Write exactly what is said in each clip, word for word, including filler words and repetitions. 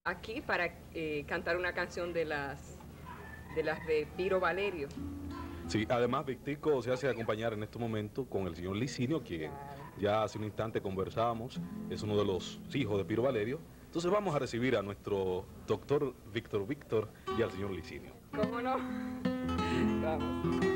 aquí para eh, cantar una canción de las de las de Piro Valerio. Sí, además Victico se hace acompañar en este momento con el señor Licinio, quien ya hace un instante conversábamos, es uno de los hijos de Piro Valerio. Entonces vamos a recibir a nuestro doctor Víctor Víctor y al señor Licinio. ¿Cómo no? Vamos.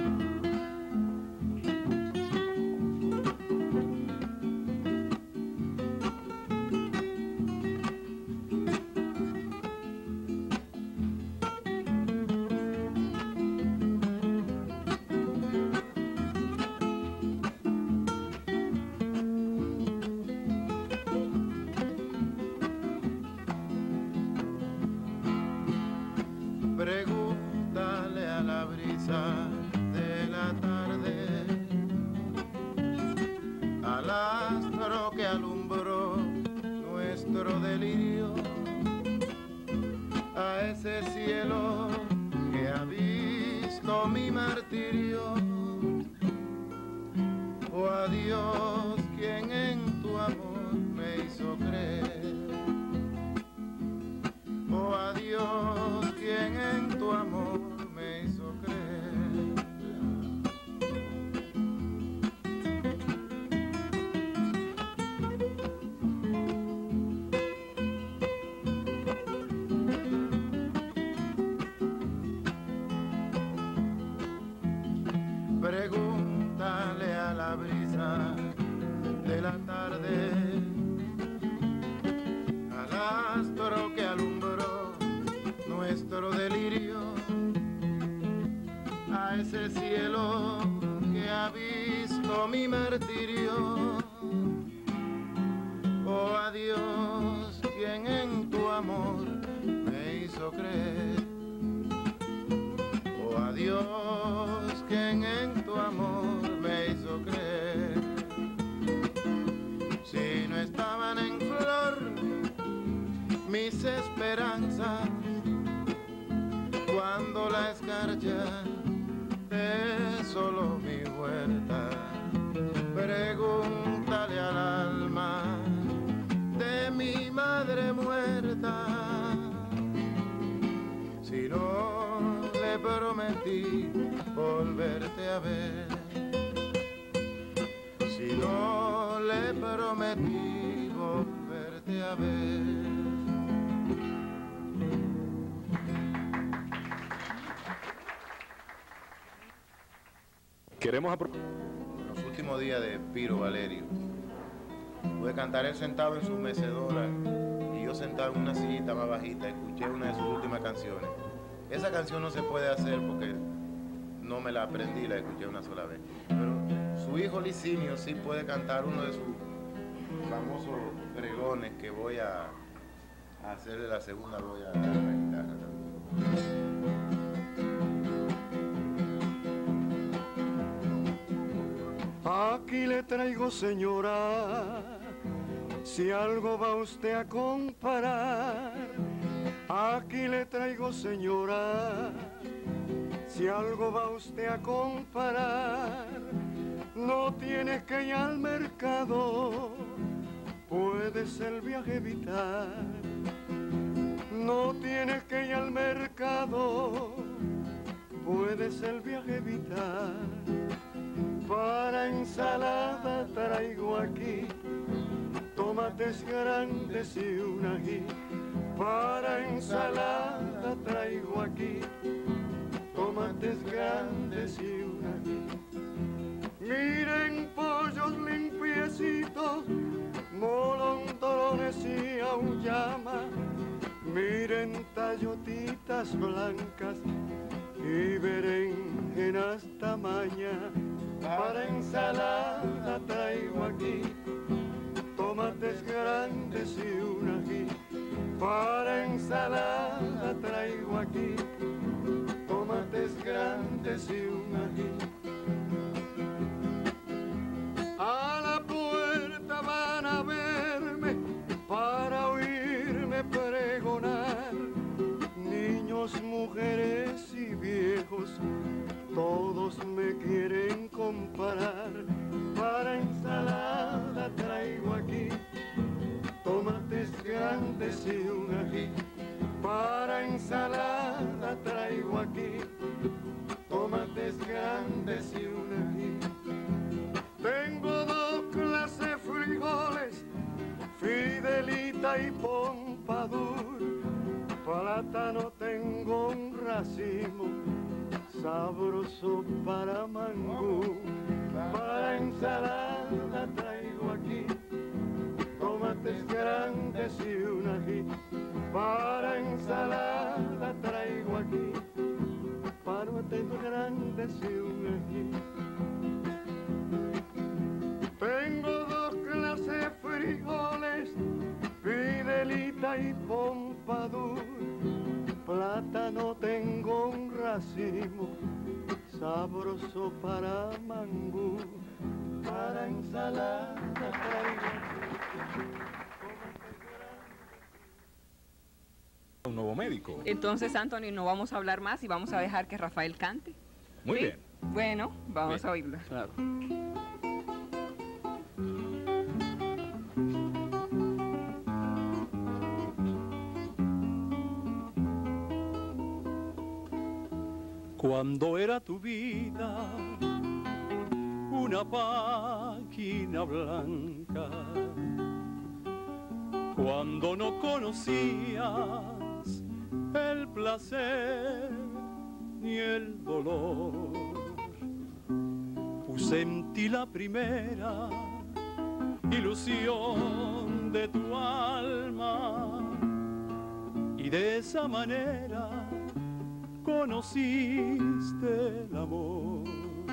Pregúntale a la brisa de la tarde, al astro que alumbró nuestro delirio, a ese cielo que ha visto mi martirio, o a Dios quien en tu amor me hizo creer, o a Dios quien en tu amor me hizo creer. Pregúntale a la brisa de la tarde, al astro que alumbró nuestro delirio, a ese cielo que ha visto mi martirio, oh a Dios quien en tu amor me hizo creer, oh a Dios quien en tu amor me hizo creer. Si no estaban en flor mis esperanzas, cuando la escarcha desoló mi huerta, pregúntale al alma de mi madre muerta, si no le prometí volverte a ver, si no le prometí volverte a ver. Queremos apro- Los últimos días de Piro Valerio, pude cantar él sentado en su mecedora y yo sentado en una sillita más bajita, escuché una de sus últimas canciones. Esa canción no se puede hacer porque no me la aprendí, la escuché una sola vez. Pero su hijo Licinio sí puede cantar uno de sus famosos pregones que voy a, a hacerle la segunda, voy a dar la guitarra también. Aquí le traigo, señora, si algo va usted a comparar. Aquí le traigo, señora, si algo va usted a comparar. No tienes que ir al mercado, puedes el viaje evitar. No tienes que ir al mercado, puedes el viaje evitar. Para ensalada traigo aquí tomates grandes y un ají. Para ensalada traigo aquí tomates grandes y un ají. Miren pollos limpiecitos, molondrones y auyama. Miren tallotitas blancas y berenjenas tamaña. Para ensalada traigo aquí tomates grandes y un ají. Para ensalada traigo aquí tomates grandes y un ají. A la puerta van a verme para oírme pregonar. Niños, mujeres y viejos, todos me quieren comparar. Para ensalada traigo aquí tomates grandes grandes y un ají. Para ensalada traigo aquí tomates grandes y un ají. Tengo dos clases de frijoles, Fidelita y Pompadour. Plátano tengo un racimo, sabroso para mangú. Para ensalada traigo aquí tomates grandes y un ají. Para ensalada traigo aquí tomates grandes y un ají. Tengo dos clases de frijoles, Fidelita y Pompadour. Plátano tengo un racimo, sabroso para mangú. Para ensalada traigo un nuevo médico. Entonces, Anthony, no vamos a hablar más y vamos a dejar que Rafael cante. Muy ¿Sí? bien. Bueno, vamos Bien. a oírlo. Claro. Cuando era tu vida una página blanca, cuando no conocías el placer ni el dolor, puse en ti la primera ilusión de tu alma y de esa manera conociste el amor.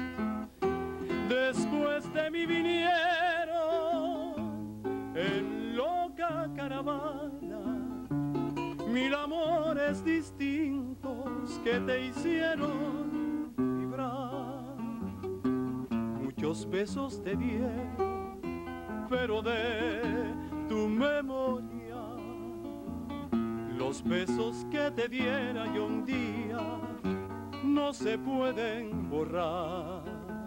Después de mí vinieron en loca caravana mil amores distintos que te hicieron vibrar. Muchos besos te dieron, pero de tu memoria los besos que te diera yo un día no se pueden borrar.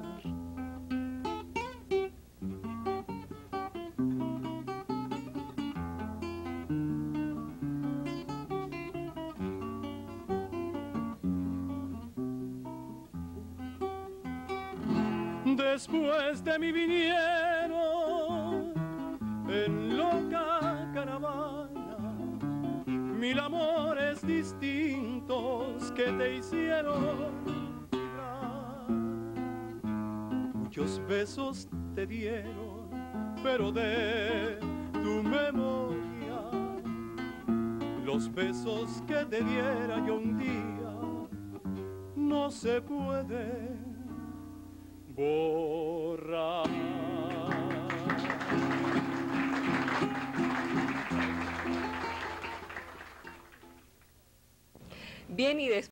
Después de mí vinieron en loca caravana mil amores distintos que te hicieron vibrar. Muchos besos te dieron, pero de tu memoria los besos que te diera yo un día no se pueden borrar. Bien, y después